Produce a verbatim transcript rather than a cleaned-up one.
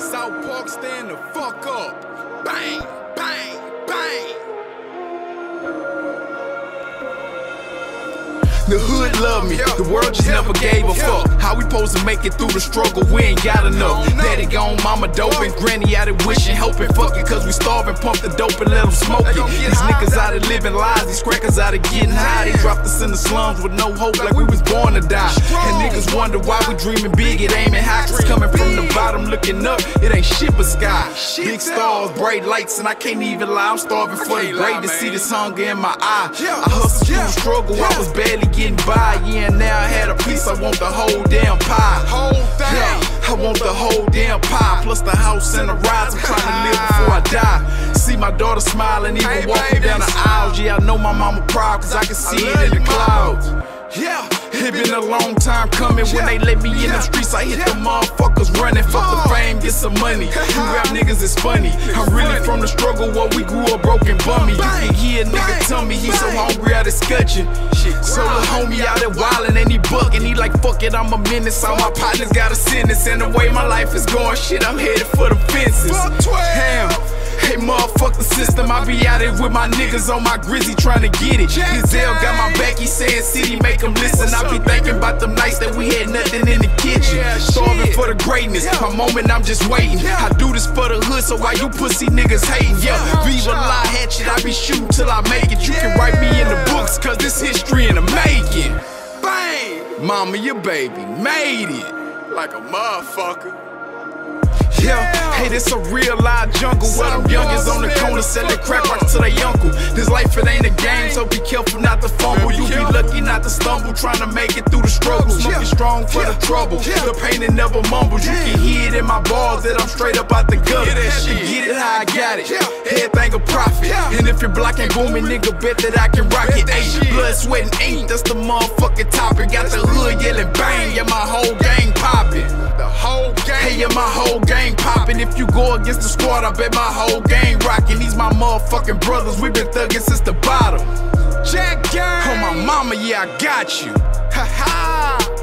South Park, stand the fuck up. Bang, bang, bang. The hood love me, the world just never gave a fuck. How we supposed to make it through the struggle? We ain't got enough. Daddy gone, mama doping, granny out it wishing, hoping, fucking, cause we starving, pump the dope and let them smoke it. These niggas out of living lies, these crackers out of getting high. They dropped us in the slums with no hope, like we was born to die. And niggas wonder why we dreaming big, it aiming high. Cause coming from the bottom, looking up, it ain't shit but sky. Big stars, bright lights, and I can't even lie. I'm starving for the great to see this hunger in my eye. I hustled through the struggle, I was barely getting by. Yeah, now I had a piece, I want the whole damn pie. Whole thing. Yeah, I want the whole damn pie, plus the house and the rides. I'm trying to live before I die. See my daughter smiling, even hey, walking babies. Down the aisles. Yeah, I know my mama proud, cause I can see I it in the clouds. Yeah, it been a long time coming. When they let me in the streets, I hit the motherfuckers running. Fuck the fame, get some money. You rap niggas is funny. I'm really from the struggle where we grew up broken bummy. You can hear a nigga tell me he's so hungry out of scutching. So the homie out there wildin' and he buckin'. He like, fuck it, I'm a menace. All my partners got a sentence. And the way my life is going, shit, I'm headed for the fences. Damn. Hey, motherfuck the system, I be out here with my niggas on my grizzy trying to get it. Gazelle got my back, he saying city, make them listen. I be thinking about them nights that we had nothing in the kitchen. Starving for the greatness, my moment I'm just waiting. I do this for the hood, so why you pussy niggas hating? Yeah, Viva La Hatchet, I be shooting till I make it. You can write me in the books, cause this history in the making. Bang! Mama, your baby made it. Like a motherfucker. Yeah, hey, this a real live jungle where them youngins on the corner selling crack rocks to their uncle. This life, it ain't a game, so be careful not to fumble. You be lucky not to stumble, trying to make it through the struggle. Smoking strong for the trouble, the pain it never mumbles. You can hear it in my balls that I'm straight up out the gutter. I can get it how I got it, everything a profit. And if your block ain't booming, nigga, bet that I can rock it. Ayy, blood, sweat, and ink, that's the motherfucking topic. Got the hood yelling bang, yeah, my whole gang popping. The whole gang, hey, yeah, my whole gang poppin'. If you go against the squad, I bet my whole gang rockin'. These my motherfucking brothers, we been thuggin' since the bottom. Jack gang, oh my mama, yeah, I got you. Ha ha.